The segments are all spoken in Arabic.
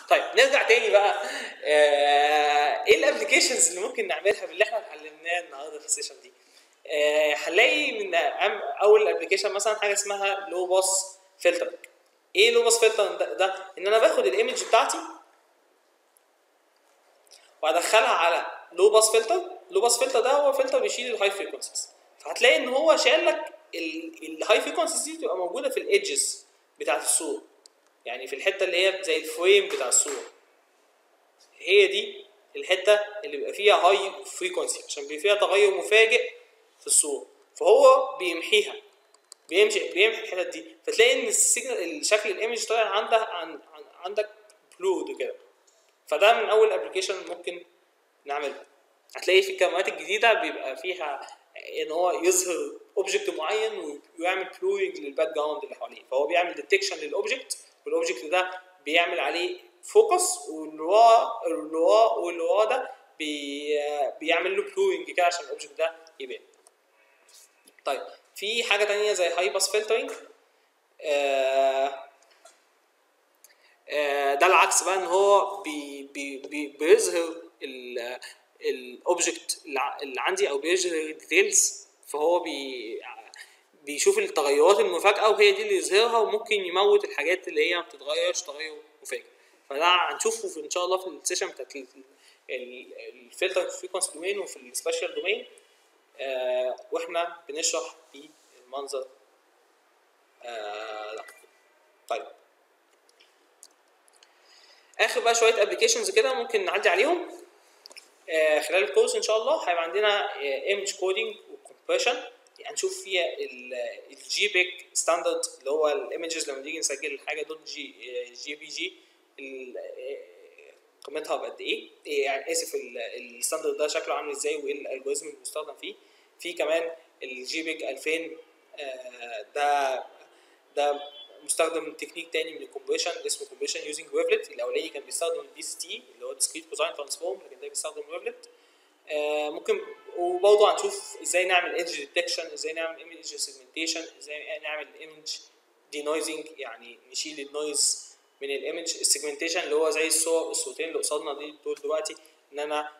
طيب نرجع تاني بقى. ايه الابلكيشنز اللي ممكن نعملها باللي احنا اتعلمناه النهارده في السيشن دي؟ هنلاقي من اول ابلكيشن مثلا حاجه اسمها لو باس فلتر. ايه لو باس فلتر ده؟ ان انا باخد الايمج بتاعتي وادخلها على لو باس فلتر. لو باس فلتر ده هو فلتر بيشيل الهاي فريكونسيز، فهتلاقي ان هو شال لك الهاي فريكونسيز دي تبقى موجوده في الايدجز بتاعت الصوره، يعني في الحته اللي هي زي الفريم بتاع الصوره، هي دي الحته اللي بيبقى فيها هاي فريكونسي عشان بيبقى فيها تغير مفاجئ في الصوره، فهو بيمحيها، بيمحي الحتت دي، فتلاقي ان الشكل الايمج طالع عندك بلود كده. فده من اول ابلكيشن ممكن نعمله. هتلاقي في الكاميرات الجديده بيبقى فيها ان هو يظهر اوبجكت معين ويعمل بلوينج للباك جراوند اللي حواليه، فهو بيعمل ديتكشن للاوبجكت، والاوبجكت ده بيعمل عليه فوكس، واللي وراه ده بيعمل له بلوينج كده عشان الاوبجكت ده يبان. طيب في حاجه تانية زي هاي باس فلترنج. ده العكس بقى، ان هو بيظهر الاوبجكت اللي عندي او بيظهر الديتيلز، فهو بيشوف التغيرات المفاجئه وهي دي اللي يظهرها، وممكن يموت الحاجات اللي هي ما بتتغيرش تغير مفاجئ. فده هنشوفه ان شاء الله في السيشن بتاعت الفلتر فريكونسي دومين وفي السبيشال دومين، واحنا بنشرح في المنظر ده. طيب اخر بقى شويه ابلكيشنز كده ممكن نعدي عليهم خلال الكورس ان شاء الله. هيبقى عندنا ايمج كودينج وكومبريشن، يعني نشوف فيها الجي بيج ستاندرد اللي هو الايمجز لما نيجي نسجل حاجه دوت جي بي جي قيمتها بقد ايه، يعني اسف الستاندرد ده شكله عامل ازاي وايه الالجوريزم اللي بيستخدم فيه. في كمان الجي بيج 2000 ده مستخدم تكنيك تاني من الكومبريشن اسمه كومبريشن يوزنج ويفلت. الاولاني كان بيستخدم الدي سي تي اللي هو ديسكريت كوزاين ترانسفورم، لكن ده بيستخدم ويفلت. ممكن وبرضه هنشوف ازاي نعمل ايدج ديتكشن، ازاي نعمل ايمج سيجمنتيشن، ازاي نعمل ايمج دي نويزنج، يعني نشيل النويز من الايمج. السيجمنتيشن اللي هو زي الصورتين اللي قصادنا دول دلوقتي، ان انا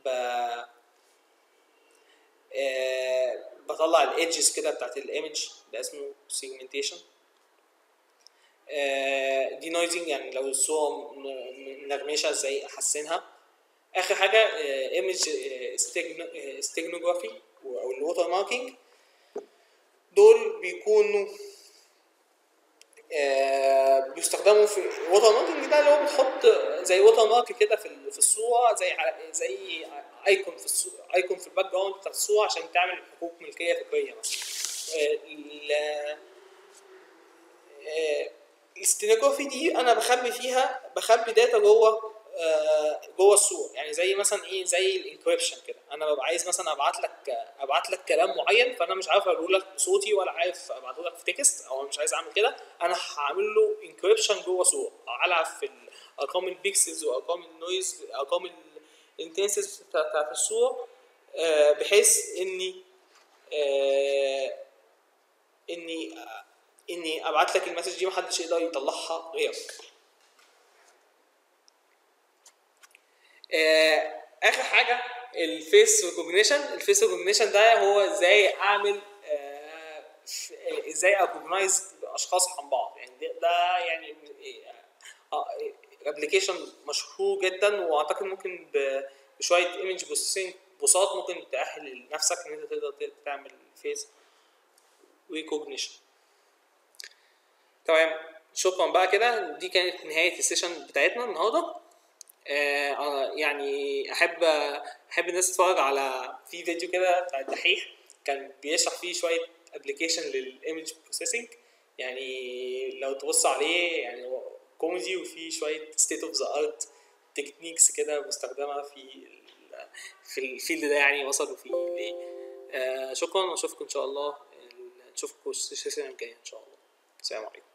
بطلع الايدجز كده بتاعت الايمج، ده اسمه سيجمنتيشن. دي نويزنج يعني لو الصوره منغمشه ازاي احسنها. اخر حاجه ايمج ستيجنوجرافي او الووتر ماركينج. دول بيكونوا بيستخدموا في الووتر ماركينج ده اللي هو بتحط زي ووتر مارك كده في الصوره، زي ايكون في الصوره، ايكون في الباك جراوند بتاع الصوره عشان تعمل حقوق ملكيه فكريه مثلا. الاستينوجرافي دي انا بخبي داتا جوه الصور، يعني زي مثلا ايه، زي الانكريبشن كده. انا ببقى عايز مثلا ابعت لك كلام معين، فانا مش عارف اقوله لك بصوتي ولا عارف ابعته لك في تكست، او مش عايز اعمل كده. انا هعمل له انكريبشن جوه صوره، العب في ارقام البيكسلز وارقام النويز، ارقام الانتنسيتي بتاعت الصوره، بحيث اني ابعت لك المسج دي محدش يقدر يطلعها غيرك. اخر حاجه الفيس ريكوجنيشن. الفيس ريكوجنيشن ده هو ازاي اعمل ازاي اكوجنايز اشخاص عن بعض، يعني ده يعني ابلكيشن مشهور جدا، واعتقد ممكن بشويه ايمج بروسيسنج بساط ممكن تاهل لنفسك ان انت تقدر تعمل فيس ريكوجنيشن. تمام، شكرا بقى كده. دي كانت نهايه السيشن بتاعتنا النهارده. يعني احب الناس تتفرج على في فيديو كده بتاع الدحيح كان بيشرح فيه شويه ابلكيشن للايمج بروسيسنج، يعني لو تبص عليه يعني هو كوميدي وفي شويه ستيت اوف ذا ارت تكنيكس كده مستخدمه في الفيلد ده، يعني وصلوا فيه ليه. شكرا، واشوفكم ان شاء الله، نشوفكم السيشن الجاي ان شاء الله. السلام عليكم.